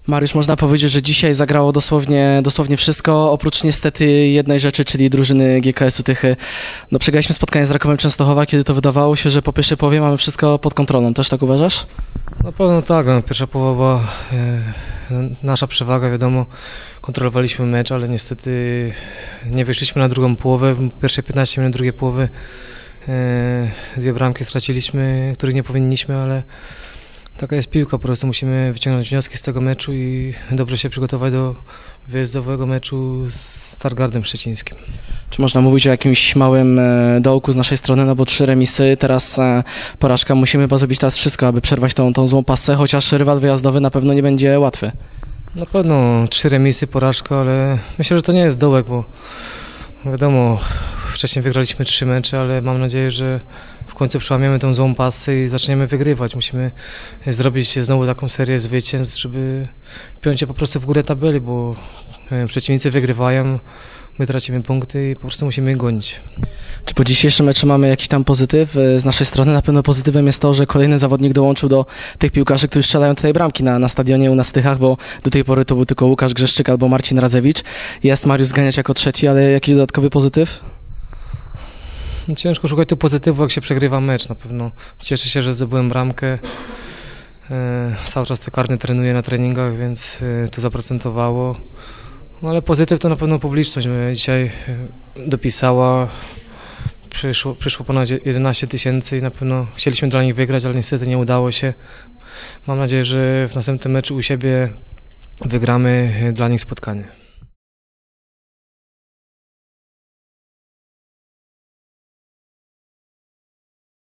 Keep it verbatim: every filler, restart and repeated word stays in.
Mariusz, można powiedzieć, że dzisiaj zagrało dosłownie, dosłownie wszystko, oprócz niestety jednej rzeczy, czyli drużyny G K S-u Tychy. No, przegraliśmy spotkanie z Rakowem Częstochowa, kiedy to wydawało się, że po pierwszej połowie mamy wszystko pod kontrolą. Też tak uważasz? Na pewno tak. No, pierwsza połowa była e, nasza przewaga, wiadomo. Kontrolowaliśmy mecz, ale niestety nie wyszliśmy na drugą połowę. Pierwsze piętnaście minut drugiej połowy e, dwie bramki straciliśmy, których nie powinniśmy, ale taka jest piłka, po prostu musimy wyciągnąć wnioski z tego meczu i dobrze się przygotować do wyjazdowego meczu z Stargardem Szczecińskim. Czy można mówić o jakimś małym e, dołku z naszej strony, no bo trzy remisy, teraz e, porażka, musimy chyba zrobić teraz wszystko, aby przerwać tą, tą złą passę, chociaż rywal wyjazdowy na pewno nie będzie łatwy. Na pewno trzy remisy, porażka, ale myślę, że to nie jest dołek, bo wiadomo, wcześniej wygraliśmy trzy mecze, ale mam nadzieję, że w końcu przełamiemy tą złą pasę i zaczniemy wygrywać. Musimy zrobić znowu taką serię zwycięstw, żeby piąć się po prostu w górę tabeli, bo przeciwnicy wygrywają, my tracimy punkty i po prostu musimy ich gonić. Czy po dzisiejszym meczu mamy jakiś tam pozytyw z naszej strony? Na pewno pozytywem jest to, że kolejny zawodnik dołączył do tych piłkarzy, którzy strzelają tutaj bramki na, na stadionie u nas w Tychach, bo do tej pory to był tylko Łukasz Grzeszczyk albo Marcin Radzewicz. Jest Mariusz Zganiać jako trzeci, ale jakiś dodatkowy pozytyw? Ciężko szukać tu pozytywu, jak się przegrywa mecz. Na pewno cieszę się, że zdobyłem bramkę. E, cały czas te karny trenuję na treningach, więc e, to zaprocentowało. No, ale pozytyw to na pewno publiczność. Mnie dzisiaj e, dopisała. Przyszło, przyszło ponad jedenaście tysięcy i na pewno chcieliśmy dla nich wygrać, ale niestety nie udało się. Mam nadzieję, że w następnym meczu u siebie wygramy dla nich spotkanie.